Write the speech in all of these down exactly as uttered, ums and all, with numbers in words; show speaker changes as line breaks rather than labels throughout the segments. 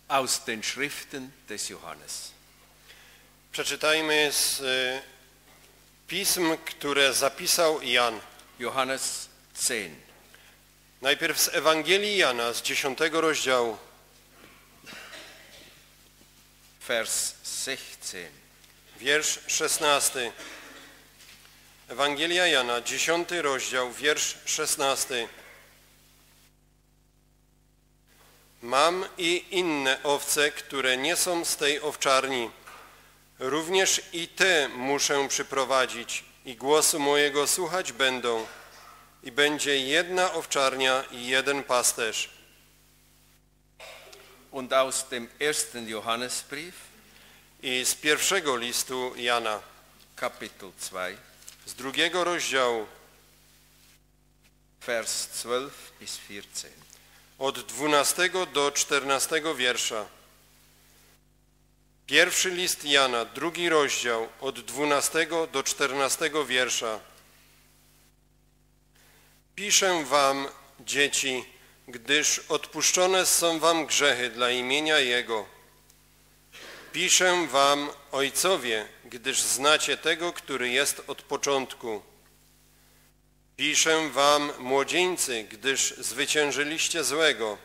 aus den Schriften des Johannes.
Przeczytajmy z y, pism, które zapisał Jan.
Johannes zehn.
Najpierw z Ewangelii Jana, z dziesiątego rozdziału.
Vers sechzehn.
Wiersz szesnasty. Ewangelia Jana, dziesiąty rozdział, wiersz szesnasty. Mam i inne owce, które nie są z tej owczarni. Również i te muszę przyprowadzić i głosu mojego słuchać będą. I będzie jedna owczarnia i jeden pasterz.
Und aus dem ersten Johannesbrief,
I z pierwszego listu Jana,
Kapitel zwei,
z drugiego rozdziału,
Vers zwölf bis vierzehn.
od dwunastego do czternastego wiersza. Pierwszy list Jana, drugi rozdział, od dwunastego do czternastego wiersza. Piszę wam, dzieci, gdyż odpuszczone są wam grzechy dla imienia Jego. Piszę wam, ojcowie, gdyż znacie tego, który jest od początku. Piszę wam, młodzieńcy, gdyż zwyciężyliście złego.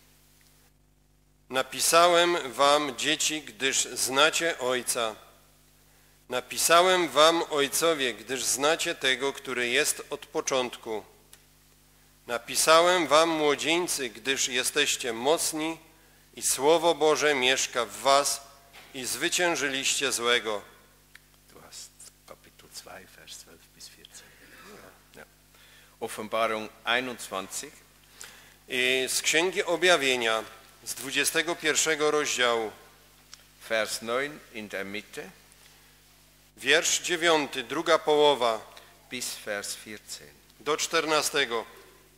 Napisałem wam, dzieci, gdyż znacie Ojca. Napisałem wam, ojcowie, gdyż znacie tego, który jest od początku. Napisałem wam, młodzieńcy, gdyż jesteście mocni i Słowo Boże mieszka w was i zwyciężyliście złego.
Du hast Kapitel zwei, Vers zwölf bis vierzehn. Ja. Offenbarung einundzwanzig.
I z Księgi Objawienia, z dwudziestego pierwszego rozdziału,
Vers neun in der Mitte
wiersz dziewiąty, druga połowa,
bis Vers vierzehn.
do czternastego.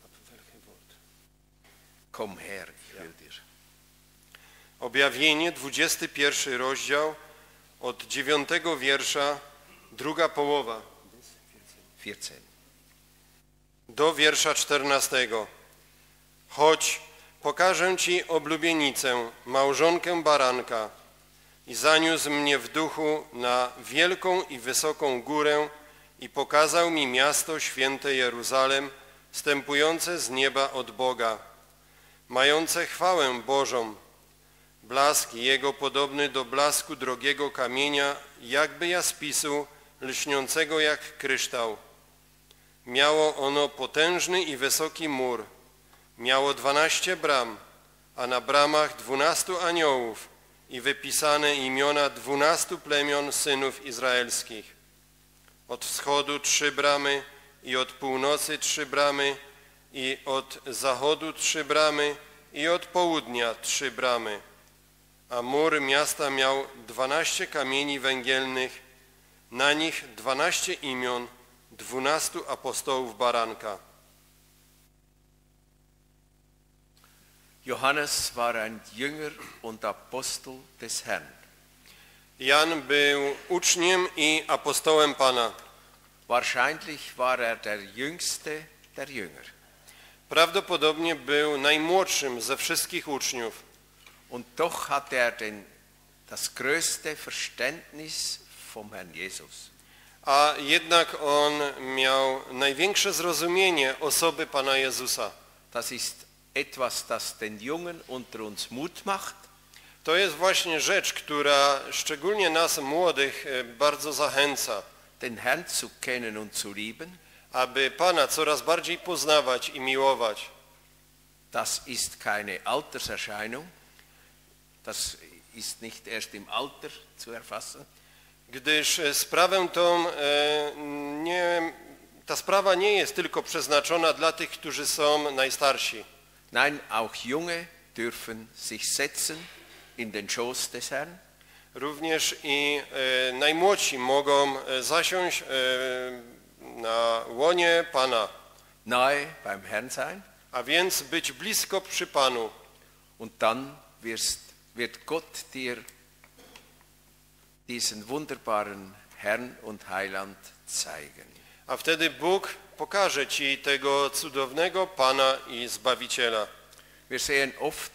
Komm her, ich will dir.
Objawienie, dwudziesty pierwszy rozdział, od dziewiątego wiersza, druga połowa,
vierzehn.
do wiersza czternastego. Chodź, pokażę ci oblubienicę, małżonkę baranka. I zaniósł mnie w duchu na wielką i wysoką górę i pokazał mi miasto święte Jeruzalem, wstępujące z nieba od Boga, mające chwałę Bożą. Blask jego podobny do blasku drogiego kamienia, jakby jaspisu, lśniącego jak kryształ. Miało ono potężny i wysoki mur. Miało dwanaście bram, a na bramach dwunastu aniołów i wypisane imiona dwunastu plemion synów izraelskich. Od wschodu trzy bramy i od północy trzy bramy i od zachodu trzy bramy i od południa trzy bramy. A mur miasta miał dwanaście kamieni węgielnych, na nich dwanaście imion, dwunastu apostołów baranka.
Johannes war ein Jünger und Apostel des Herrn.
Jan był uczniem i apostołem Pana.
Wahrscheinlich war er der jüngste der Jünger.
Prawdopodobnie był najmłodszym ze wszystkich uczniów.
Und doch hatte er den, das größte Verständnis vom Herrn Jesus.
A jednak on miał największe zrozumienie osoby Pana Jezusa.
Das ist etwas, das den Jungen unter uns Mut macht.
To jest właśnie rzecz, która szczególnie nas młodych bardzo zachęca,
Den Herrn zu kennen und zu lieben.
aby Pana coraz bardziej poznawać i miłować.
Das ist keine Alterserscheinung. Das ist nicht erst im Alter zu erfassen.
Gdyż sprawę tą, nie, ta sprawa nie jest tylko przeznaczona dla tych, którzy są najstarsi.
Nein, auch Junge dürfen sich setzen in den Schoß des Herrn.
Również i e, najmłodsi mogą zasiąść e, na łonie Pana,
Nahe beim Herrn sein.
a więc być blisko przy Panu.
Und dann wirst, wird Gott dir diesen wunderbaren Herrn und Heiland zeigen.
A wtedy Bóg pokaże Ci tego cudownego Pana i Zbawiciela.
Wir sehen oft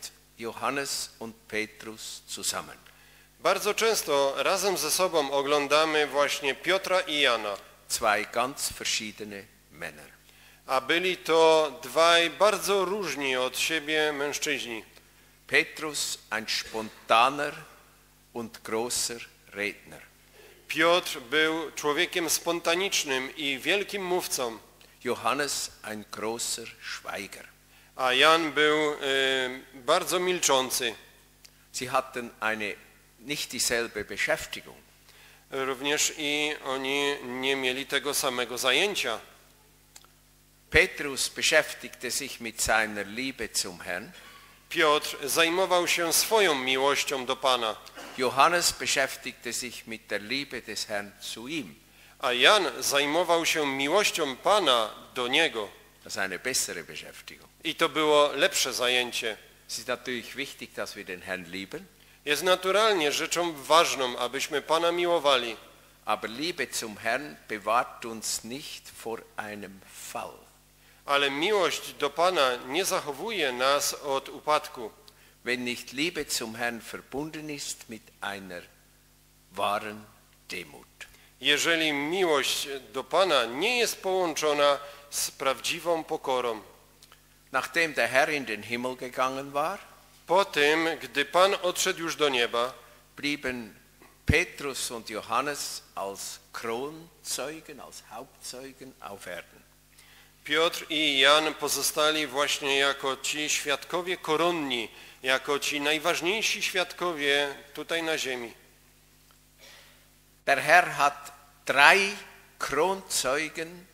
Johannes und Petrus zusammen.
Bardzo często razem ze sobą oglądamy właśnie Piotra i Jana,
Zwei ganz verschiedene Männer.
a byli to dwaj bardzo różni od siebie mężczyźni.
Petrus ein spontaner und großer Redner.
Piotr był człowiekiem spontanicznym i wielkim mówcą,
Johannes ein großer Schweiger.
a Jan był y, bardzo milczący.
Sie hatten eine nicht dieselbe Beschäftigung.
Również i oni nie mieli tego samego zajęcia.
Petrus beschäftigte sich mit seiner Liebe zum Herrn.
Piotr zajmował się swoją miłością do Pana,
Johannes beschäftigte sich mit der Liebe des Herrn zu ihm.
a Jan zajmował się miłością Pana do niego.
Das ist eine bessere Beschäftigung.
I to było lepsze zajęcie.
Es ist natürlich wichtig, dass wir den Herrn lieben,
Jest naturalnie rzeczą ważną, abyśmy Pana miłowali,
aber Liebe zum Herrn bewahrt uns nicht vor einem Fall.
ale miłość do Pana nie zachowuje nas od upadku.
Wenn nicht Liebe zum Herrn verbunden ist mit einer wahren Demut.
Jeżeli miłość do Pana nie jest połączona z prawdziwą pokorą.
Nachdem der Herr in den Himmel gegangen war,
Po tym, gdy Pan odszedł już do nieba,
blieben Petrus und Johannes als Kronzeugen, als Hauptzeugen auf Erden.
Piotr i Jan pozostali właśnie jako ci świadkowie koronni, jako ci najważniejsi świadkowie tutaj na ziemi.
Der Herr hat drei Kronzeugen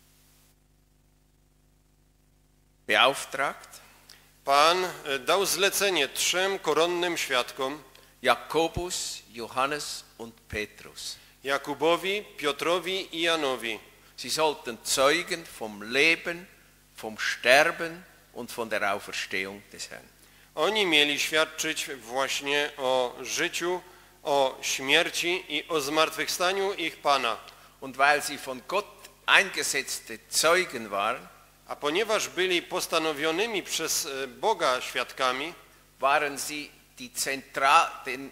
beauftragt,
Pan dał zlecenie trzem koronnym świadkom,
Jakobus, Johannes und Petrus.
Jakubowi, Piotrowi i Janowi.
Sie sollten zeugen vom Leben, vom Sterben und von der Auferstehung des Herrn.
Oni mieli świadczyć właśnie o życiu, o śmierci i o zmartwychwstaniu ich Pana.
Und weil sie von Gott eingesetzte Zeugen waren,
A ponieważ byli postanowionymi przez Boga świadkami,
waren sie die, Zentra den,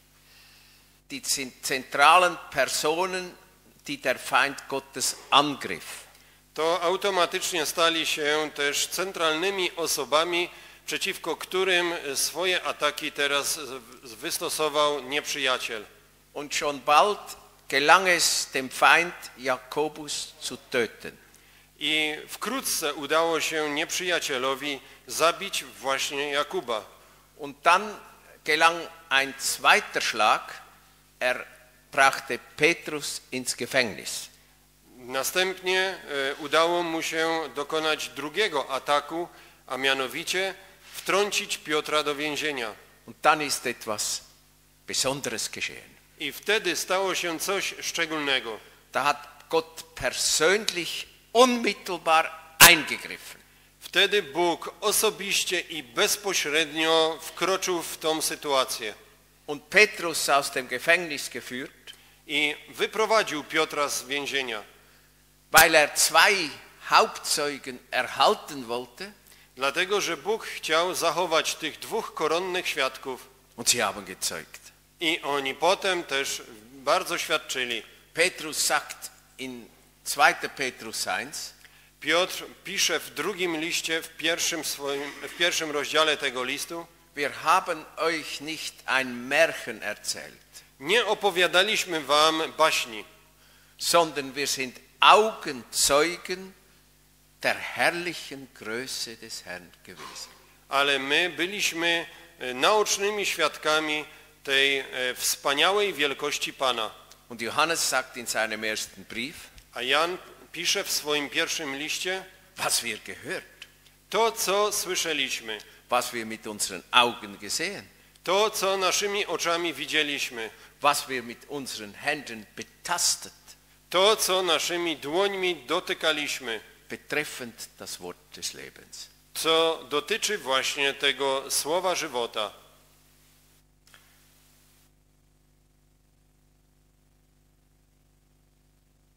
die zentralen Personen, die der Feind Gottes angriff.
to automatycznie stali się też centralnymi osobami, przeciwko którym swoje ataki teraz wystosował nieprzyjaciel.
Und schon bald gelang es dem Feind Jakobus zu töten.
I wkrótce udało się nieprzyjacielowi zabić właśnie Jakuba.
Und dann gelang ein zweiter Schlag, er brachte Petrus ins Gefängnis.
Następnie e, udało mu się dokonać drugiego ataku, a mianowicie wtrącić Piotra do więzienia.
Und dann ist etwas Besonderes geschehen.
I wtedy stało się coś szczególnego.
Da hat Gott persönlich, unmittelbar eingegriffen.
Wtedy Bóg osobiście i bezpośrednio wkroczył w tą sytuację.
Und Petrus aus dem Gefängnis geführt,
I wyprowadził Piotra z więzienia.
weil er zwei Hauptzeugen erhalten wollte,
Dlatego, że Bóg chciał zachować tych dwóch koronnych świadków.
und sie haben gezeugt.
I oni potem też bardzo świadczyli.
Petrus sagt in zweiter Petrus eins,
Piotr pisze w drugim liście, w pierwszym, swoim, w pierwszym rozdziale tego listu:
wir haben euch nicht ein Märchen erzählt,
nie opowiadaliśmy wam baśni,
sondern wir sind Augenzeugen der herrlichen Größe des Herrn gewesen.
ale my byliśmy naocznymi świadkami tej wspaniałej wielkości Pana.
Und Johannes sagt in seinem ersten Brief,
A Jan pisze w swoim pierwszym liście:
was wir gehört,
to, co słyszeliśmy,
was wir mit unseren Augen gesehen,
to, co naszymi oczami widzieliśmy,
was wir mit unseren Händen betastet,
to, co naszymi dłońmi dotykaliśmy,
betreffend das Wort des Lebens.
co dotyczy właśnie tego słowa żywota.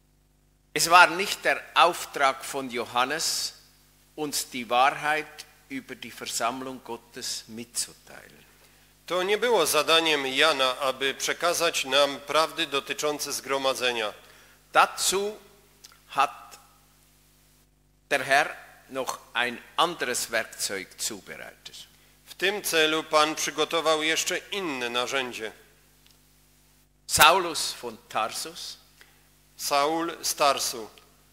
Es war nicht der Auftrag von Johannes, uns die Wahrheit über die Versammlung Gottes mitzuteilen.
To nie było zadaniem Jana, aby przekazać nam prawdy dotyczące zgromadzenia.
Dazu hat der Herr noch ein anderes Werkzeug zubereitet.
W tym celu Pan przygotował jeszcze inne narzędzie.
Saulus von Tarsus,
Saul z Tarsu,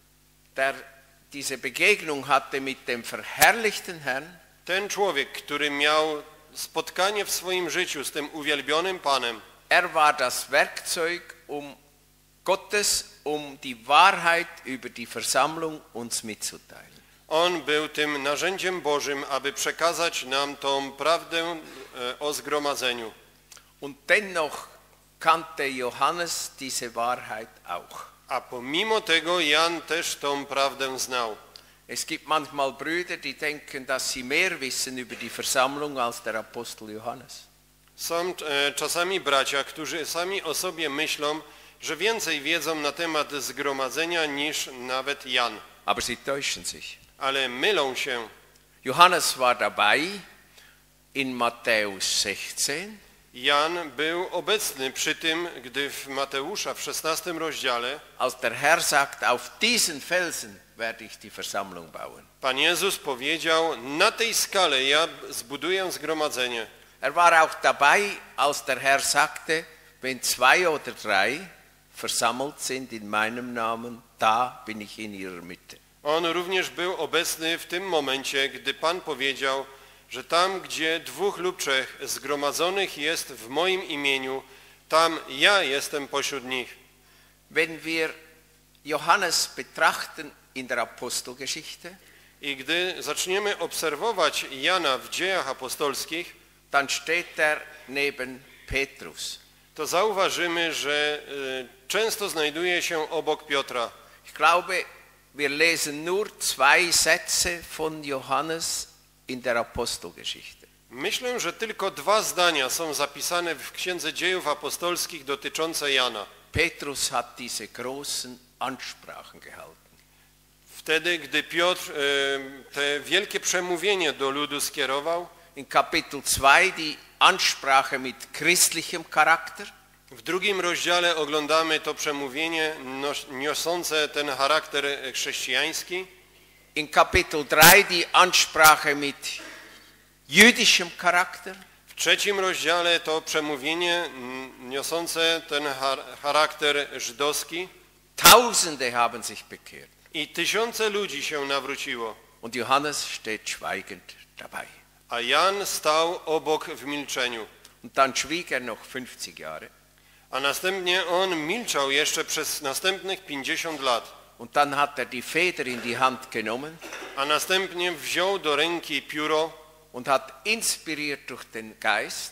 der diese Begegnung hatte mit dem verherrlichten Herrn,
ten człowiek, który miał spotkanie w swoim życiu z tym uwielbionym Panem,
er war das Werkzeug um Gottes, um die Wahrheit über die Versammlung uns mitzuteilen.
on był tym narzędziem Bożym, aby przekazać nam tą prawdę e, o zgromadzeniu.
Und dennoch kannte Johannes diese Wahrheit auch.
A pomimo tego Jan też tą prawdę znał.
Es gibt manchmal Brüder, die denken, dass sie mehr wissen über die Versammlung als der Apostel Johannes.
Są e, czasami bracia, którzy sami o sobie myślą, że więcej wiedzą na temat zgromadzenia niż nawet Jan.
Aber sie täuschen sich.
Ale mylą się.
Johannes war dabei in Matthäus sechzehn.
Jan był obecny przy tym, gdy w Mateusza w szesnastym rozdziale
Als der Herr sagt, auf diesen Felsen werde ich die Versammlung bauen.
Pan Jezus powiedział, na tej skale ja zbuduję zgromadzenie.
Er war auch dabei, als der Herr sagte, wenn zwei oder drei versammelt sind in meinem Namen, da bin ich in ihrer Mitte.
On również był obecny w tym momencie, gdy Pan powiedział, że tam, gdzie dwóch lub trzech zgromadzonych jest w moim imieniu, tam ja jestem pośród nich.
Wenn wir Johannes betrachten in der Apostelgeschichte,
I gdy zaczniemy obserwować Jana w dziejach apostolskich,
dann steht er neben Petrus.
to zauważymy, że y, często znajduje się obok Piotra.
Ich glaube, wir lesen nur zwei Sätze von Johannes in der Apostelgeschichte.
Myślę, że tylko dwa zdania są zapisane w Księdze Dziejów Apostolskich dotyczące Jana.
Petrus hat diese großen Ansprachen gehalten.
Wtedy, gdy Piotr y, te wielkie przemówienie do ludu skierował,
In Kapitel zwei die Ansprache mit christlichem Charakter.
w drugim rozdziale oglądamy to przemówienie niosące ten charakter chrześcijański.
In Kapitel drei die Ansprache mit jüdischem Charakter.
W trzecim rozdziale to przemówienie niosące ten charakter żydowski.
Tausende haben sich bekehrt.
I tysiące ludzi się nawróciło.
Und Johannes steht schweigend dabei.
A Jan stał obok w milczeniu.
Und dann schwieg er noch fünfzig Jahre.
A następnie on milczał jeszcze przez następnych pięćdziesiąt lat.
Und dann hat er die Feder in die Hand genommen.
A następnie wziął do ręki pióro
Und hat inspiriert durch den Geist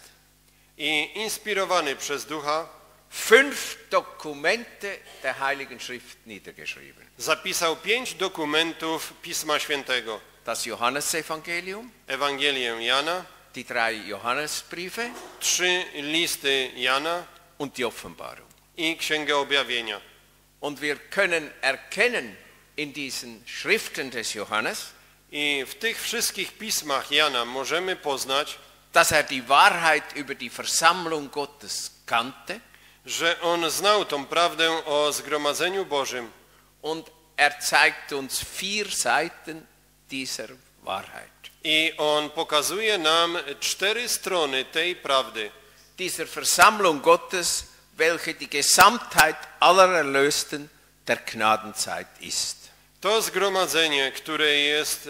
i inspirowany przez Ducha
fünf Dokumente der Heiligen Schrift niedergeschrieben.
zapisał pięć dokumentów Pisma Świętego.
Das Johannesevangelium,
Ewangelię Jana,
die drei Johannesbriefe
trzy listy Jana
und die Offenbarung.
i Księgę Objawienia.
Und wir können erkennen in diesen Schriften des Johannes,
I w tych wszystkich pismach Jana możemy poznać,
dass er die Wahrheit über die Versammlung Gottes kannte
że on znał tą prawdę o zgromadzeniu Bożym.
und er zeigt uns vier Seiten dieser Wahrheit.
I on pokazuje nam cztery strony tej prawdy.
Dieser Versammlung Gottes, welche die Gesamtheit aller Erlösten der Gnadenzeit ist.
To zgromadzenie, które jest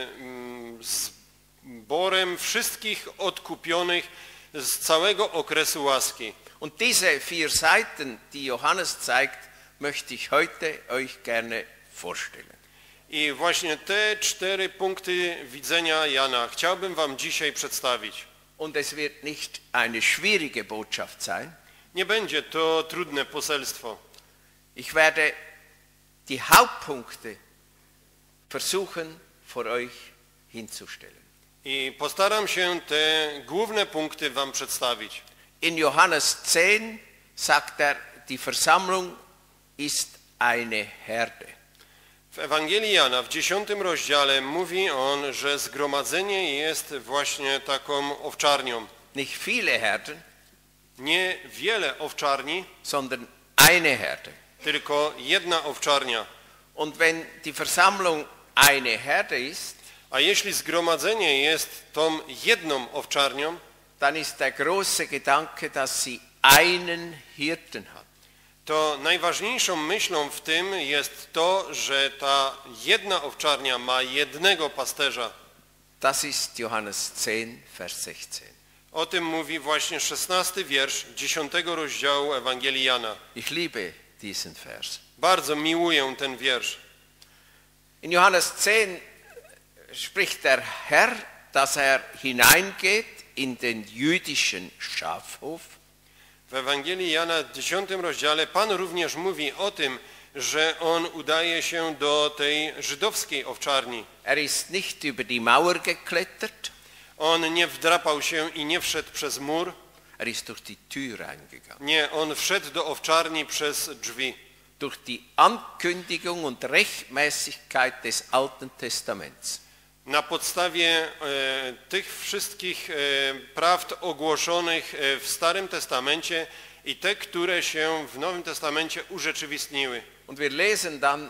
zborem wszystkich odkupionych z całego okresu łaski.
Und diese vier Seiten, die Johannes zeigt, möchte ich heute euch gerne vorstellen.
I właśnie te cztery punkty widzenia Jana chciałbym wam dzisiaj przedstawić.
Und es wird nicht eine schwierige Botschaft sein.
Nie będzie to trudne poselstwo.
Ich werde die Hauptpunkte versuchen vor euch hinzustellen.
I postaram się te główne punkty wam przedstawić.
In Johannes zehn sagt er, die Versammlung ist eine Herde.
W Ewangelii Jana w dziesiątym rozdziale mówi on, że zgromadzenie jest właśnie taką owczarnią.
Nicht viele Herden,
Nie wiele owczarni,
sondern eine Herde.
tylko jedna owczarnia.
Und wenn die Versammlung eine Herde ist,
A jeśli zgromadzenie jest tą jedną owczarnią,
dann ist der große Gedanke, dass sie einen Hirten hat.
to najważniejszą myślą w tym jest to, że ta jedna owczarnia ma jednego pasterza.
Das ist Johannes zehn, Vers sechzehn.
O tym mówi właśnie szesnasty wiersz dziesiątego rozdziału Ewangelii Jana.
Ich liebe diesen Vers.
Bardzo miłuję ten wiersz.
In Johannes zehn spricht der Herr, dass er hineingeht in den jüdischen Schafhof.
W Ewangelii Jana w dziesiątym rozdziale Pan również mówi o tym, że On udaje się do tej żydowskiej owczarni.
Er ist nicht über die Mauer geklettert,
On nie wdrapał się i nie wszedł przez mur.
er ist durch die Tür reingegangen.
Nie, On wszedł do owczarni przez drzwi.
Durch die Ankündigung und Rechtmäßigkeit des Alten Testaments.
Na podstawie e, tych wszystkich e, prawd ogłoszonych e, w Starym Testamencie i te, które się w Nowym Testamencie urzeczywistniły.
Und wir lesen dann,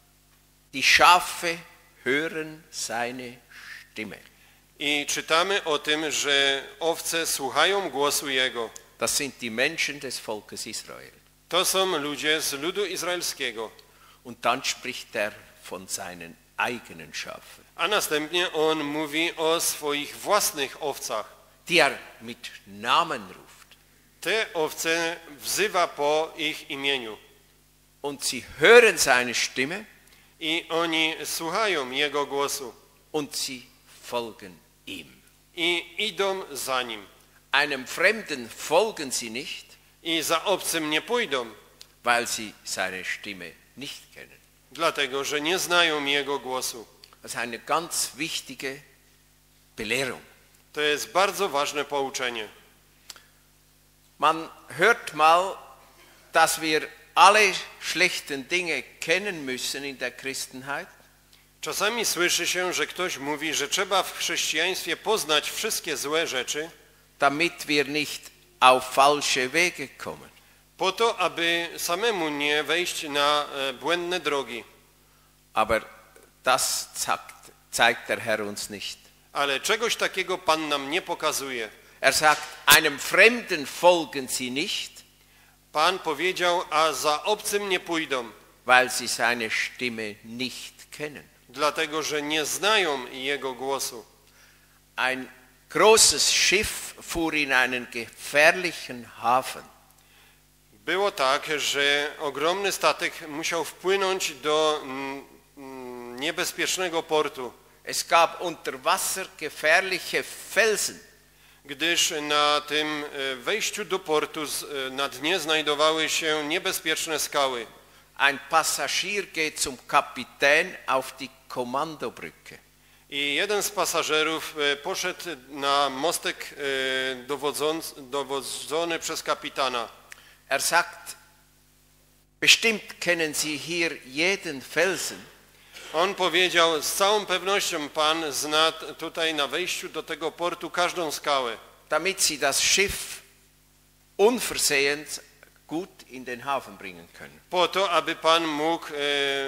die Schafe hören seine Stimme.
I czytamy o tym, że owce słuchają głosu Jego.
Das sind die Menschen des Volkes Israel.
To są ludzie z ludu izraelskiego.
Und dann spricht er von seinen eigenen Schafen,
A następnie On mówi o swoich własnych owcach.
die er mit Namen ruft.
Te owce wzywa po ich imieniu.
Und sie hören seine Stimme
I oni słuchają Jego głosu.
und sie folgen ihm.
I idą za Nim.
Einem Fremden folgen sie nicht,
I za obcym nie pójdą,
weil sie seine Stimme nicht kennen.
dlatego że nie znają Jego głosu.
Das ist eine ganz wichtige Belehrung.
To jest bardzo ważne pouczenie.
Man hört mal, dass wir alle schlechten Dinge kennen müssen in der Christenheit.
Czasami słyszy się, że ktoś mówi, że trzeba w chrześcijaństwie poznać wszystkie złe rzeczy,
damit wir nicht auf falsche Wege kommen.
po to, aby samemu nie wejść na e, błędne drogi.
Aber das sagt, zeigt der Herr uns nicht.
Ale czegoś takiego Pan nam nie pokazuje.
Er sagt, einem Fremden folgen sie nicht,
Pan powiedział, a za obcym nie pójdą,
weil sie seine Stimme nicht kennen.
dlatego że nie znają Jego głosu.
Ein großes Schiff fuhr in einen gefährlichen Hafen.
Było tak, że ogromny statek musiał wpłynąć do mm, mm, niebezpiecznego portu,
Es gab unter Wasser gefährliche Felsen.
gdyż na tym e, wejściu do portu z, e, na dnie znajdowały się niebezpieczne skały.
Ein Passagier geht zum Kapitän auf die Kommandobrücke.
I jeden z pasażerów e, poszedł na mostek e, dowodząc, dowodzony przez kapitana.
Er sagt, bestimmt kennen Sie hier jeden Felsen.
On powiedział, z całą pewnością Pan zna tutaj na wejściu do tego portu każdą skałę,
damit sie das Schiff unversehens gut in den Hafen bringen können.
po to, aby Pan mógł e,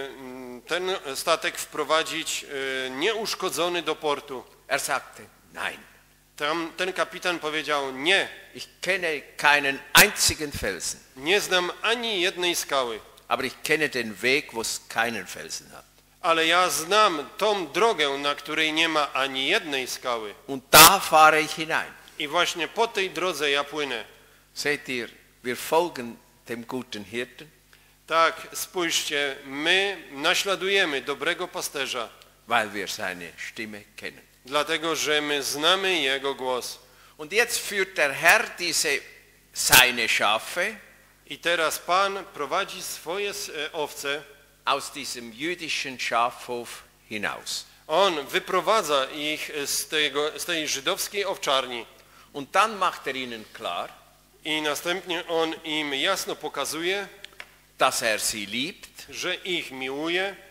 ten statek wprowadzić e, nieuszkodzony do portu.
Er sagte, nein,
Tam ten kapitan powiedział, nie,
ich kenne keinen einzigen Felsen,
nie znam ani jednej skały,
aber ich kenne den Weg, wo es keinen Felsen hat.
ale ja znam tą drogę, na której nie ma ani jednej skały.
Und da fahre ich hinein.
I właśnie po tej drodze ja płynę.
Seht ihr, wir folgen dem guten Hirten,
Tak, spójrzcie, my naśladujemy dobrego pasterza,
weil wir seine Stimme kennen.
dlatego że my znamy Jego głos.
Und jetzt führt der Herr diese seine Schafe
I teraz Pan prowadzi swoje e, owce,
aus diesem jüdischen Schafhof hinaus.
On wyprowadza ich z, tego, z tej żydowskiej owczarni
Und dann macht er ihnen klar,
i następnie On im jasno pokazuje,
dass er sie liebt
że ich miłuje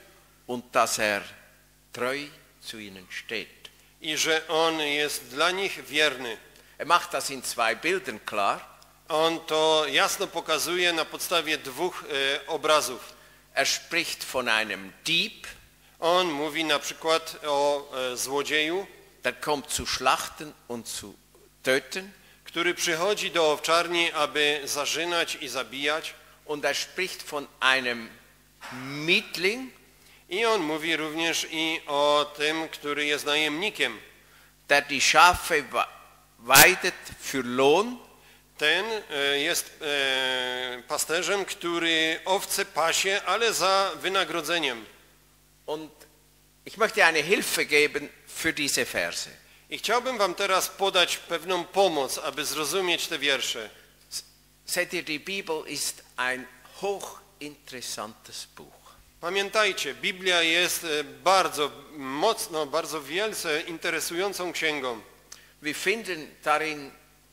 und dass er treu zu ihnen steht.
I że On jest dla nich wierny.
Er macht das in zwei Bildern klar.
On to jasno pokazuje na podstawie dwóch e, obrazów.
Er spricht von einem Dieb,
On mówi na przykład o e, złodzieju,
der kommt zu schlachten und zu töten.
który przychodzi do owczarni, aby zarzynać i zabijać.
Und er spricht von einem Mietling,
I on mówi również i o tym, który jest najemnikiem.
der die Schafe weidet für Lohn.
Ten e, jest e, pasterzem, który owce pasie, ale za wynagrodzeniem.
Und ich möchte eine Hilfe geben für diese Verse.
I chciałbym wam teraz podać pewną pomoc, aby zrozumieć te wiersze.
Seht ihr, die Bibel ist ein hochinteressantes Buch.
Pamiętajcie, Biblia jest e, bardzo mocno, bardzo wielce interesującą księgą.
Wir finden darin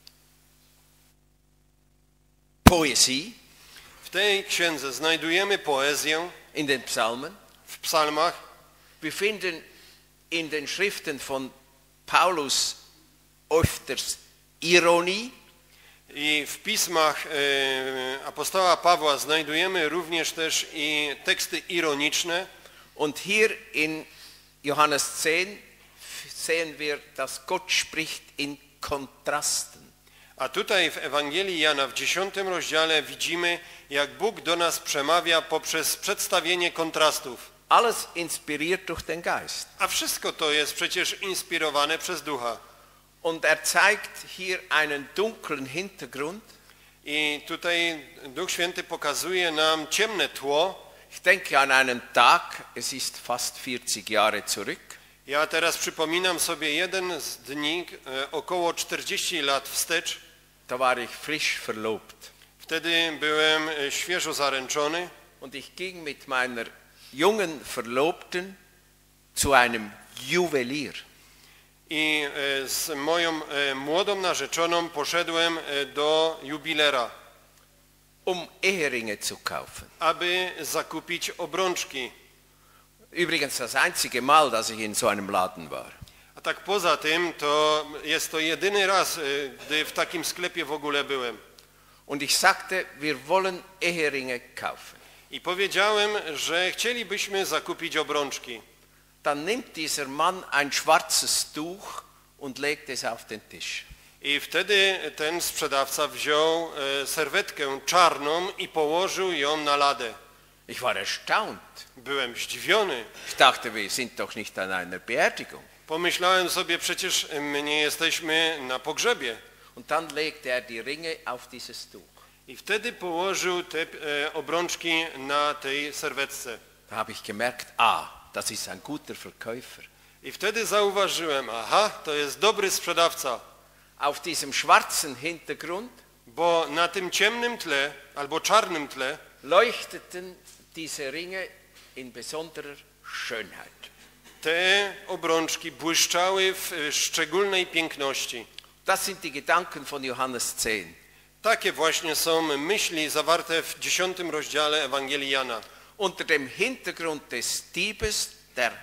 Poesie
W tej księdze znajdujemy poezję
in den Psalmen.
w psalmach.
Wir finden in den Schriften von Paulus öfters Ironie.
I w pismach e, apostoła Pawła znajdujemy również też i teksty ironiczne.
Und hier in Johannes zehn sehen wir, dass Gott spricht in Kontrasten.
A tutaj w Ewangelii Jana w dziesiątym rozdziale widzimy, jak Bóg do nas przemawia poprzez przedstawienie kontrastów.
Alles inspiriert durch den Geist.
A wszystko to jest przecież inspirowane przez Ducha.
Und er zeigt hier einen dunklen Hintergrund.
I tutaj Duch Święty pokazuje nam ciemne tło.
Ich denke an einen Tag, es ist fast vierzig Jahre zurück.
Ja teraz przypominam sobie jeden z dni, e, około czterdzieści lat wstecz.
Da war ich frisch verlobt.
Wtedy byłem e, świeżo zaręczony.
Und ich ging mit meiner jungen Verlobten zu einem Juwelier.
I e, z moją e, młodą narzeczoną poszedłem e, do jubilera,
um Eheringe zu kaufen.
aby zakupić obrączki.
Übrigens das einzige Mal, dass ich in so einem Laden war.
A tak poza tym, to jest to jedyny raz, e, gdy w takim sklepie w ogóle byłem.
Und ich sagte, wir wollen Eheringe kaufen.
I powiedziałem, że chcielibyśmy zakupić obrączki.
Dann nimmt dieser Mann ein schwarzes Tuch und legt es auf den Tisch.
I wtedy ten sprzedawca wziął e, serwetkę czarną i położył ją na ladę.
Ich war erstaunt.
Byłem zdziwiony.
Ich dachte, wir sind doch nicht an einer Beerdigung.
Pomyślałem sobie, przecież my nie jesteśmy na pogrzebie.
Und dann legte er die Ringe auf dieses Tuch.
I wtedy położył te e, obrączki na tej serwetce.
Da habe ich gemerkt, ah, das ist ein guter Verkäufer.
I wtedy zauważyłem, aha, to jest dobry sprzedawca.
Auf diesem schwarzen Hintergrund
Bo na tym ciemnym tle, albo czarnym tle,
leuchteten diese Ringe in besonderer Schönheit.
te obrączki błyszczały w e, szczególnej piękności.
Das sind die Gedanken von Johannes zehn.
Takie właśnie są myśli zawarte w dziesiątym rozdziale Ewangelii Jana.
Unter dem Hintergrund des Diebes, der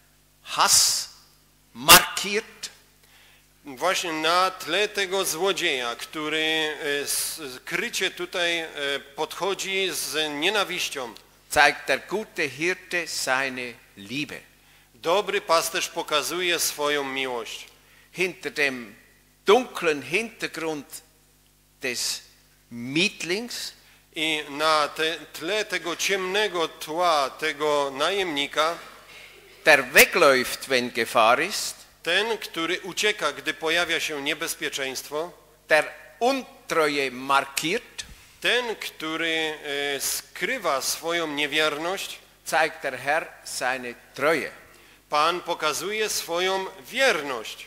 Hass markiert,
Właśnie na tle tego złodzieja, który e, skrycie tutaj e, podchodzi z nienawiścią.
zeigt der gute Hirte seine Liebe.
Dobry pasterz pokazuje swoją miłość.
Hinter dem dunklen Hintergrund des Mietlings
I na te, tle tego ciemnego tła, tego najemnika,
der wegläuft, wenn Gefahr ist,
ten, który ucieka, gdy pojawia się niebezpieczeństwo,
der Untreue markiert,
ten, który e, skrywa swoją niewierność,
zeigt der Herr seine Treue.
Pan pokazuje swoją wierność.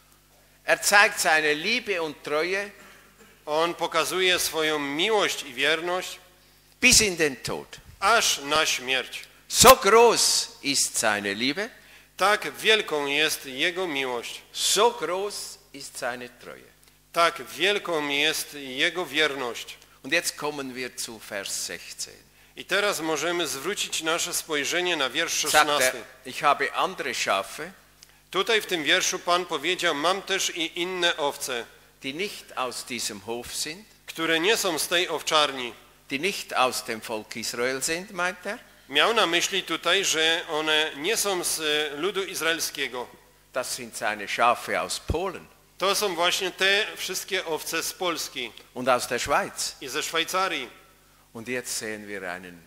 Er zeigt seine Liebe und Treue
On pokazuje swoją miłość i wierność
bis in den Tod.
aż na śmierć.
So groß ist seine Liebe,
Tak wielką jest Jego miłość,
so groß ist seine Treue.
tak wielką jest Jego wierność.
Und jetzt kommen wir zu Vers sechzehn.
I teraz możemy zwrócić nasze spojrzenie na wiersz
Sagt
szesnasty.
er, ich habe andere Schafe,
Tutaj w tym wierszu Pan powiedział, mam też i inne owce,
die nicht aus diesem Hof sind,
które nie są z tej owczarni.
die nicht aus dem Volk Israel sind, meint er.
Miał na myśli tutaj, że one nie są z ludu izraelskiego.
Das sind seine Schafe aus Polen
To są właśnie te wszystkie owce z Polski
und aus der Schweiz.
i ze Szwajcarii.
Und jetzt sehen wir einen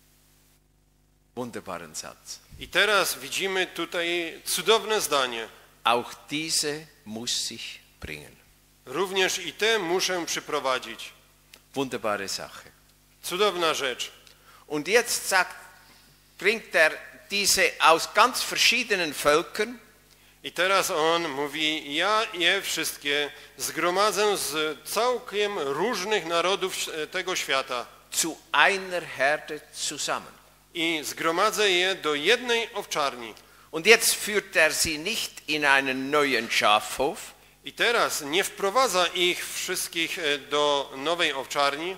wunderbaren Satz.
I teraz widzimy tutaj cudowne zdanie.
Auch diese muss sich bringen.
Również i te muszę przyprowadzić.
Wunderbare Sache.
Cudowna rzecz.
Und jetzt sagt, bringt er diese aus ganz verschiedenen Völkern,
I teraz on mówi, ja je wszystkie zgromadzę z całkiem różnych narodów tego świata
zu einer Herde zusammen.
i zgromadzę je do jednej owczarni.
Und jetzt führt er sie nicht in einen neuen Schafhof,
I teraz nie wprowadza ich wszystkich do nowej owczarni,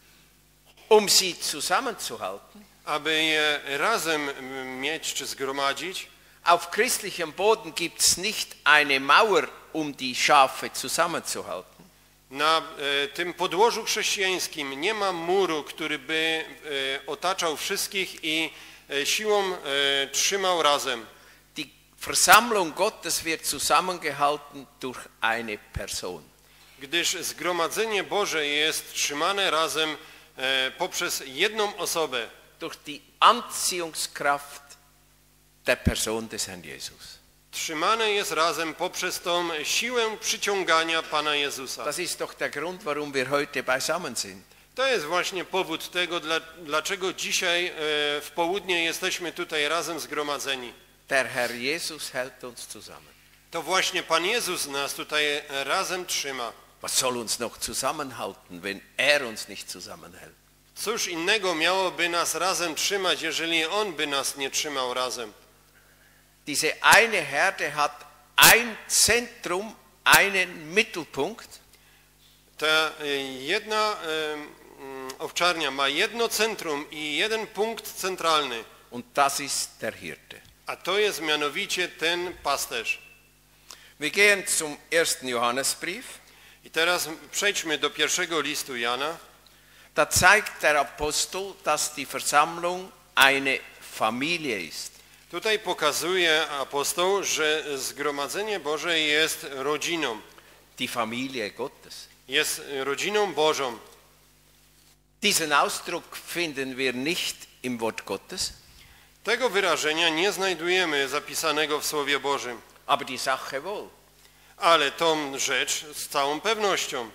um sie zusammenzuhalten.
aby je razem mieć czy zgromadzić.
Auf christlichem Boden gibt es nicht eine Mauer, um die Schafe zusammenzuhalten.
Na e, tym podłożu chrześcijańskim nie ma muru, który by e, otaczał wszystkich i e, siłą e, trzymał razem.
Die Versammlung Gottes wird zusammengehalten durch eine Person.
Gdyż zgromadzenie Boże jest trzymane razem e, poprzez jedną osobę,
Durch die Anziehungskraft der Person des Herrn Jesus.
trzymane jest razem poprzez tą siłę przyciągania Pana Jezusa.
Das ist doch der Grund, warum wir heute beisammen sind.
To jest właśnie powód tego, dla, dlaczego dzisiaj e, w południe jesteśmy tutaj razem zgromadzeni.
Der Herr Jesus hält uns zusammen.
To właśnie Pan Jezus nas tutaj razem trzyma.
Was soll uns noch zusammenhalten, wenn er uns nicht zusammenhält?
Cóż innego miałoby nas razem trzymać, jeżeli On by nas nie trzymał razem?
Diese eine Herde hat ein Zentrum, einen Mittelpunkt.
Ta jedna e, owczarnia ma jedno centrum i jeden punkt centralny,
Und das ist der Hirte.
a to jest mianowicie ten pasterz.
Wir gehen zum ersten Johannesbrief.
I teraz przejdźmy do pierwszego listu Jana.
Da zeigt der Apostel, dass die Versammlung eine Familie ist.
Tutaj pokazuje apostoł, że zgromadzenie Boże jest rodziną.
Die Familie Gottes.
Jest rodziną Bożą.
Diesen Ausdruck finden wir nicht im Wort Gottes,
Tego wyrażenia nie znajdujemy zapisanego w Słowie Bożym,
aber die Sache wohl.
ale tą rzecz z całą pewnością.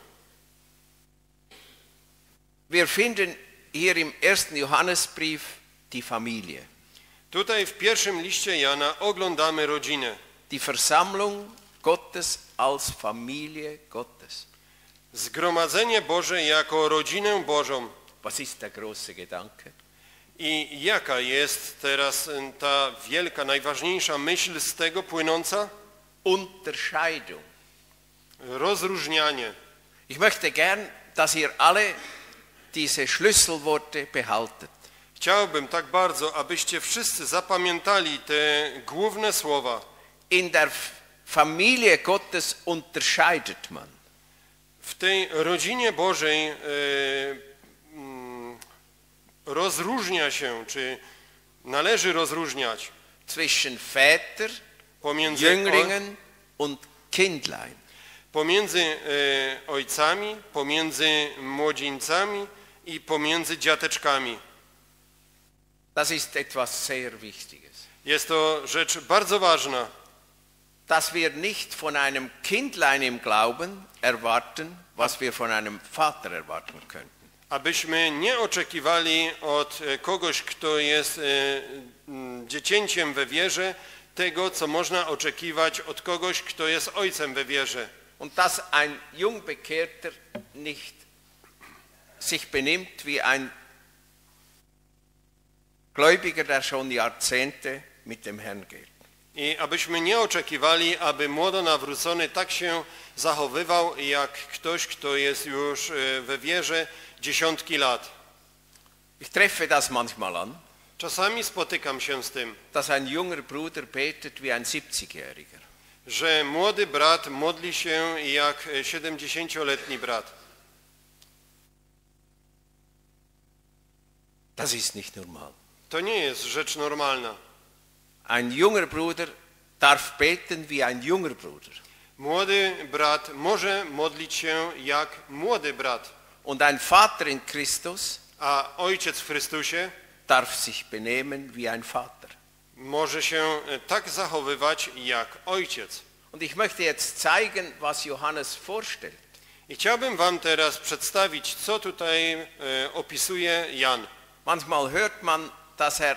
Wir finden hier im ersten Johannesbrief die Familie.
Tutaj w pierwszym liście Jana oglądamy rodzinę.
Die Versammlung Gottes als Familie Gottes.
Zgromadzenie Boże jako rodzinę Bożą.
Was ist der große Gedanke?
I jaka jest teraz ta wielka, najważniejsza myśl z tego płynąca?
Unterscheidung.
Rozróżnianie.
Ich möchte gern, dass ihr alle diese Schlüsselworte behaltet.
Chciałbym tak bardzo, abyście wszyscy zapamiętali te główne słowa.
In der Familie Gottes unterscheidet man.
W tej rodzinie Bożej e, mm, rozróżnia się, czy należy rozróżniać
Zwischen Väter,
pomiędzy,
Jünglingen und Kindlein.
pomiędzy e, ojcami, pomiędzy młodzieńcami i pomiędzy dziateczkami.
Das ist etwas sehr Wichtiges.
Jest to rzecz bardzo ważna.
Dass wir nicht von einem Kindlein im Glauben erwarten, was wir von einem Vater erwarten könnten.
Abyśmy nie oczekiwali od kogoś, kto jest dziecięciem we wierze, tego, co można oczekiwać od kogoś, kto jest ojcem we wierze.
Und dass ein Jungbekehrter nicht sich benimmt wie ein Gläubiger, der schon Jahrzehnte mit dem Herrn geht.
I abyśmy nie oczekiwali, aby młodonawrócony tak się zachowywał, jak ktoś, kto jest już we wierze dziesiątki lat.
Ich treffe das manchmal an,
Czasami spotykam się z tym,
dass ein junger Bruder betet wie ein siebzigjähriger.
że młody brat modli się jak siedemdziesięcioletni brat.
Das ist nicht normal.
To nie jest rzecz normalna.
Ein junger Bruder darf beten wie ein junger Bruder.
Młody brat może modlić się jak młody brat,
Und ein Vater in Christus
a ojciec w Chrystusie
darf sich benehmen wie ein Vater.
może się tak zachowywać jak ojciec.
Und ich möchte jetzt zeigen, was Johannes vorstellt.
I chciałbym wam teraz przedstawić, co tutaj e, opisuje Jan.
Manchmal hört man, dass er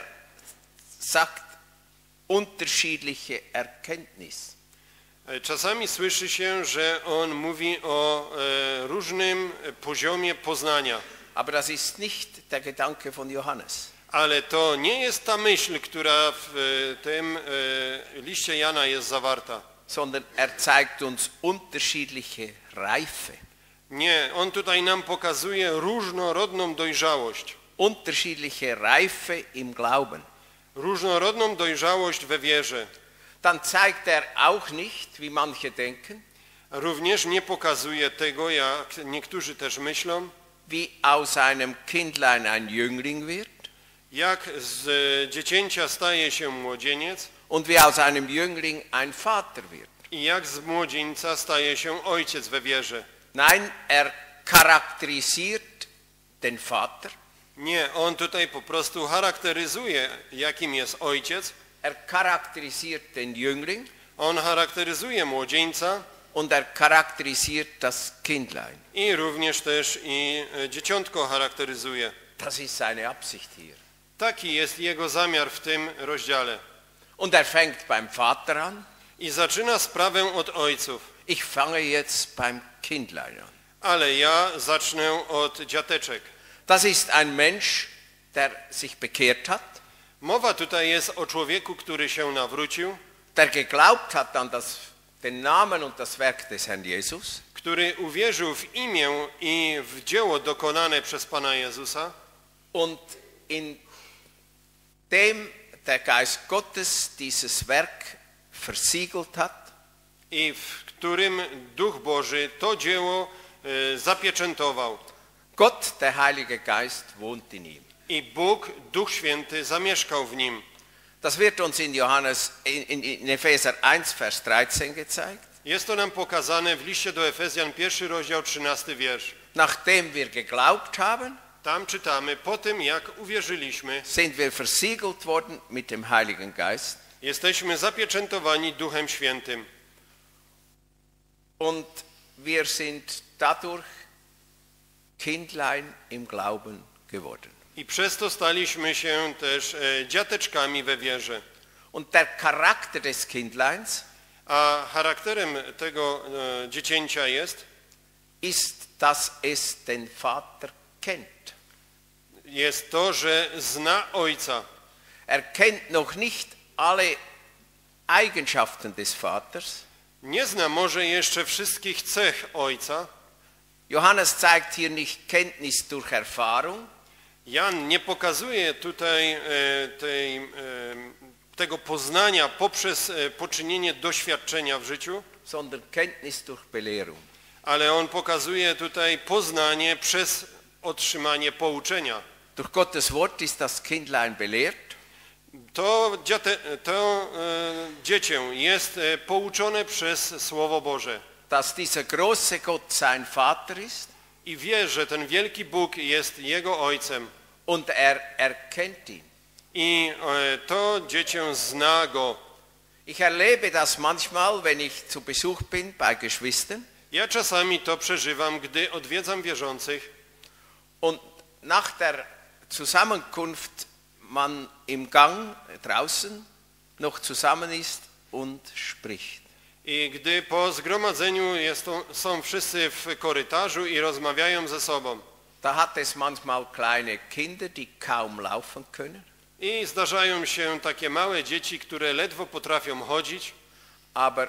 sagt, unterschiedliche Erkenntnis.
E, Czasami słyszy się, że on mówi o e, różnym poziomie poznania,
Aber das ist nicht der Gedanke von Johannes.
ale to nie jest ta myśl, która w e, tym e, liście Jana jest zawarta.
Sondern er zeigt uns unterschiedliche Reife.
Nie, on tutaj nam pokazuje różnorodną dojrzałość.
Unterschiedliche Reife im Glauben.
Różnorodną dojrzałość we wierze.
Dann zeigt er auch nicht, wie manche denken,
Również nie pokazuje tego, jak niektórzy też myślą,
wie aus einem Kindlein ein Jüngling wird
jak z dziecięcia staje się młodzieniec
und wie aus einem Jüngling ein Vater wird.
i jak z młodzieńca staje się ojciec we wierze.
Nein, er charakterisiert den Vater,
Nie, on tutaj po prostu charakteryzuje, jakim jest ojciec.
er charakterisiert den Jüngling
On charakteryzuje młodzieńca
und er charakterisiert das Kindlein.
i również też i dzieciątko charakteryzuje.
Das ist seine Absicht hier.
Taki jest jego zamiar w tym rozdziale.
Und er fängt beim Vater an.
I zaczyna sprawę od ojców.
Ich fange jetzt beim Kindlein an.
Ale ja zacznę od dziateczek.
Das ist ein Mensch, der sich bekehrt hat,
Mowa tutaj jest o człowieku, który się nawrócił,
der geglaubt hat an das, den Namen und das Werk des Herrn Jesus
który uwierzył w imię i w dzieło dokonane przez Pana Jezusa
und in dem der Geist Gottes dieses Werk versiegelt hat
i w którym Duch Boży to dzieło e, zapieczętował.
Gott, der Heilige Geist, wohnt in ihm.
I Bóg, Duch Święty, zamieszkał w nim.
Das wird uns in Johannes, in, in, in Epheser eins, Vers dreizehn gezeigt.
Jest to nam pokazane w liście do Efezjan, pierwszy rozdział, trzynasty wiersz.
Nachdem wir geglaubt haben,
Tam czytamy, po tym jak uwierzyliśmy,
sind wir versiegelt worden mit dem Heiligen Geist.
jesteśmy zapieczętowani Duchem Świętym.
Und wir sind dadurch Kindlein im Glauben geworden.
I przez to staliśmy się też e, dziateczkami we wierze.
Und der Charakter des Kindleins
A charakterem tego e, dziecięcia jest,
ist, dass es den Vater kennt.
jest to, że zna Ojca.
Er kennt noch nicht alle Eigenschaften des Vaters.
Nie zna może jeszcze wszystkich cech Ojca.
Johannes zeigt hier nicht Kenntnis durch Erfahrung,
Jan nie pokazuje tutaj e, tej, e, tego poznania poprzez e, poczynienie doświadczenia w życiu,
sondern Kenntnis durch Belehrung.
ale on pokazuje tutaj poznanie przez otrzymanie pouczenia.
Durch Gottes Wort ist das Kindlein belehrt.
To, dziate, to e, dziecię jest e, pouczone przez Słowo Boże
Dass dieser große Gott sein Vater ist
i wie, że ten wielki Bóg jest jego Ojcem
und er erkennt ihn.
i e, to dziecię zna Go.
Ich erlebe das manchmal, wenn ich zu Besuch bin bei Geschwistern
Ja czasami to przeżywam, gdy odwiedzam wierzących
und nach der Zusammenkunft man im Gang draußen noch zusammen ist und spricht.
i gdy po zgromadzeniu jest to, są wszyscy w korytarzu i rozmawiają ze sobą.
Da hat es manchmal kleine Kinder, die kaum laufen können,
I zdarzają się takie małe dzieci, które ledwo potrafią chodzić,
aber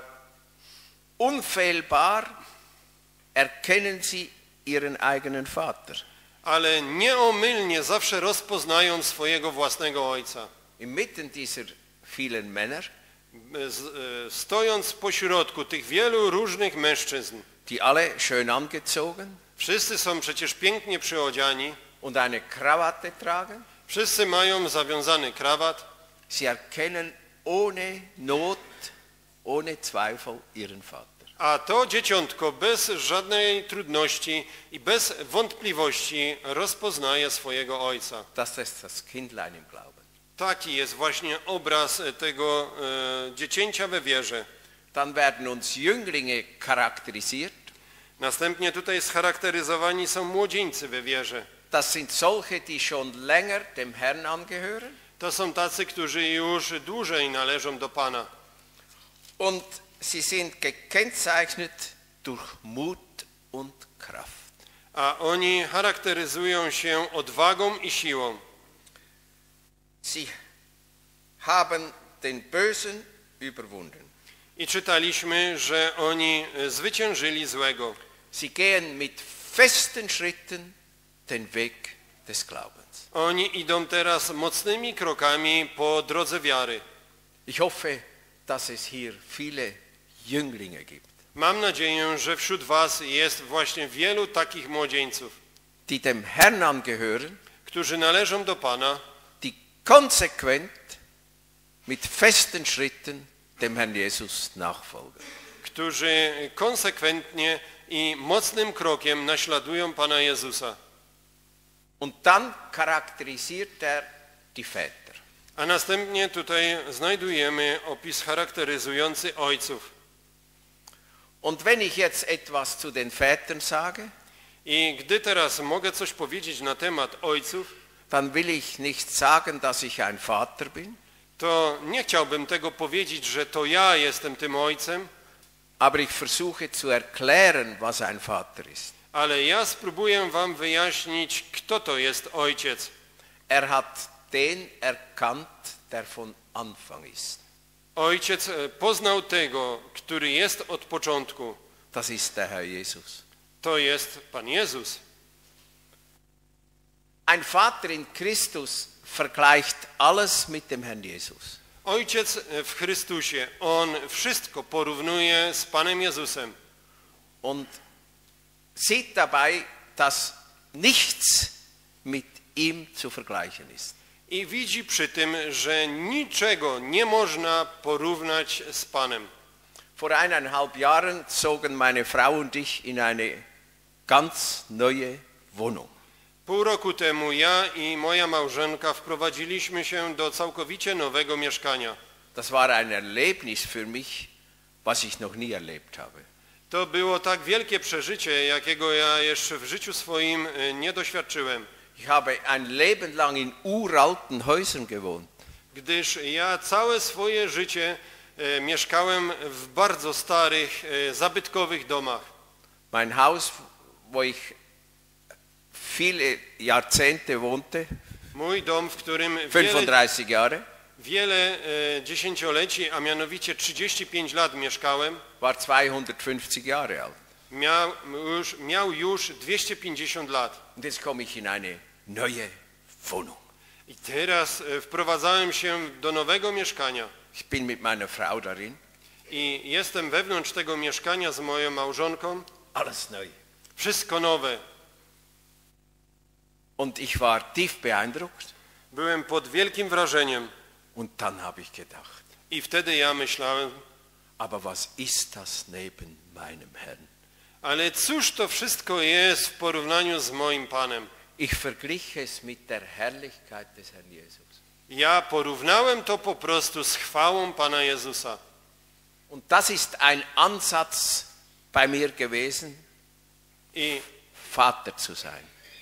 unfehlbar erkennen sie ihren eigenen Vater.
ale nieomylnie zawsze rozpoznają swojego własnego ojca.
Inmitten dieser vielen Männer,
Z- e, Stojąc pośrodku tych wielu różnych mężczyzn,
die alle schön angezogen
wszyscy są przecież pięknie przyodziani,
und eine Krawatte tragen,
wszyscy mają zawiązany krawat,
sie erkennen ohne Not, ohne Zweifel ihren Vater.
a to dzieciątko bez żadnej trudności i bez wątpliwości rozpoznaje swojego ojca.
Das ist das Kindlein im Glauben.
Taki jest właśnie obraz tego e, dziecięcia we wierze.
Dann werden uns Jünglinge charakterisiert.
Następnie tutaj scharakteryzowani są młodzieńcy we wierze.
Das sind solche, die schon länger dem Herrn angehören
To są tacy, którzy już dłużej należą do Pana.
und sie sind gekennzeichnet durch Mut und Kraft.
A oni charakteryzują się odwagą i siłą.
Sie haben den Bösen überwunden.
I czytaliśmy, że oni zwyciężyli złego.
Sie gehen mit festen Schritten den Weg des Glaubens.
Oni idą teraz mocnymi krokami po drodze wiary.
Ich hoffe, dass es hier viele Jünglinge gibt,
Mam nadzieję, że wśród was jest właśnie wielu takich młodzieńców,
die dem Herrn angehören,
którzy należą do Pana,
die konsequent mit festen Schritten dem Herrn Jesus nachfolgen.
którzy konsekwentnie i mocnym krokiem naśladują Pana Jezusa.
Und dann charakterisiert er die Väter.
A następnie tutaj znajdujemy opis charakteryzujący ojców.
Und wenn ich jetzt etwas zu den Vätern sage,
I gdy teraz mogę coś powiedzieć na temat ojców,
dann will ich nicht sagen, dass ich ein Vater bin,
to nie chciałbym tego powiedzieć, że to ja jestem tym ojcem,
aber ich versuche zu erklären, was ein Vater ist.
ale ja spróbuję wam wyjaśnić, kto to jest ojciec.
Er hat den erkannt, der von Anfang ist.
Ojciec poznał tego, który jest od początku.
Das ist der Herr Jesus.
To jest Pan Jezus.
Ein Vater in Christus vergleicht alles mit dem Herrn Jesus.
Ojciec w Chrystusie, On wszystko porównuje z Panem Jezusem.
Und sieht dabei, dass nichts mit ihm zu vergleichen ist.
I widzi przy tym, że niczego nie można porównać z Panem.
Vor eineinhalb Jahren zogen meine Frau und ich in eine ganz neue Wohnung.
Pół roku temu ja i moja małżonka wprowadziliśmy się do całkowicie nowego mieszkania.
Das war ein Erlebnis für mich, was ich noch nie erlebt habe.
To było tak wielkie przeżycie, jakiego ja jeszcze w życiu swoim e, nie doświadczyłem.
Ich habe ein Leben lang in uralten Häusern gewohnt.
Gdyż ja całe swoje życie e, mieszkałem w bardzo starych, e, zabytkowych domach.
Mein Haus, wo ich viele Jahrzehnte wohnte,
Mój dom, w którym wiele,
fünfunddreißig Jahre,
wiele e, dziesięcioleci, a mianowicie trzydzieści pięć lat mieszkałem,
war zweihundertfünfzig Jahre alt.
miał już, miał już dwieście pięćdziesiąt lat.
Und jetzt komme ich in eine neue Wohnung.
I teraz e, wprowadzałem się do nowego mieszkania
Ich bin mit meiner Frau darin.
i jestem wewnątrz tego mieszkania z moją małżonką.
Alles neu.
Wszystko nowe.
Und ich war tief beeindruckt.
Byłem pod wielkim wrażeniem
Und dann habe ich gedacht,
i wtedy ja myślałem,
aber was ist das neben meinem Herrn?
ale cóż to wszystko jest w porównaniu z moim Panem?
Ich verglich es mit der Herrlichkeit des Herrn Jesus.
Ja porównałem to po prostu z chwałą Pana Jezusa.
Und das ist ein Ansatz bei mir gewesen,
I
Vater zu sein.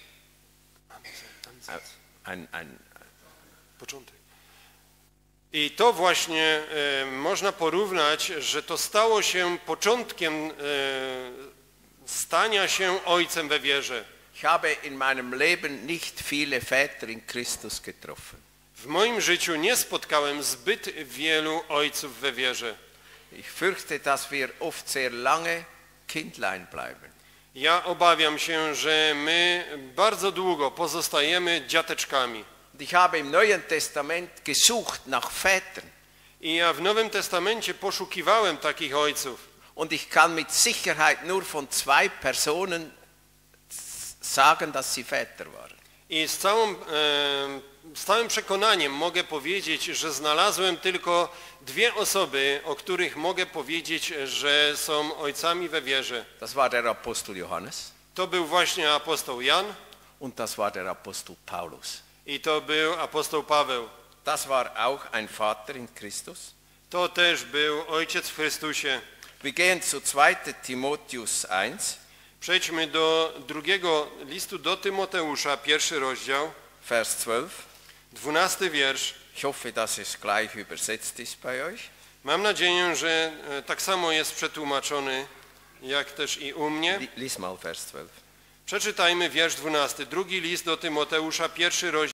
Ein, ein,
początek. I to właśnie e, można porównać, że to stało się początkiem e, stania się ojcem we wierze.
ich habe in meinem Leben nicht viele Väter in Christus getroffen.
W moim życiu nie spotkałem zbyt wielu ojców we wierze.
Ich fürchte, dass wir oft sehr lange Kindlein bleiben.
Ja obawiam się, że my bardzo długo pozostajemy dziateczkami.
Und ich habe im Neuen Testament gesucht nach Vätern.
I ja w Nowym Testamencie poszukiwałem takich ojców.
Und ich kann mit Sicherheit nur von zwei Personen sagen, dass sie Väter waren.
I z, całą, e, z całym przekonaniem mogę powiedzieć, że znalazłem tylko dwie osoby, o których mogę powiedzieć, że są ojcami we wierze.
Das war der Apostel Johannes
To był właśnie apostoł Jan
und das war der Apostel Paulus.
i to był apostoł Paweł.
Das war auch ein Vater in Christus.
To też był ojciec w Chrystusie.
Wir gehen zu zweiten Timotheus eins,
Przejdźmy do drugiego listu do Tymoteusza, pierwszy rozdział,
Vers zwölf.
dwunasty wiersz.
Ich hoffe, dass es gleich übersetzt ist bei euch.
Mam nadzieję, że e, tak samo jest przetłumaczony, jak też i u mnie.
Lies mal Vers zwölf.
Przeczytajmy wiersz dwunasty. Drugi list do Tymoteusza, pierwszy rozdział.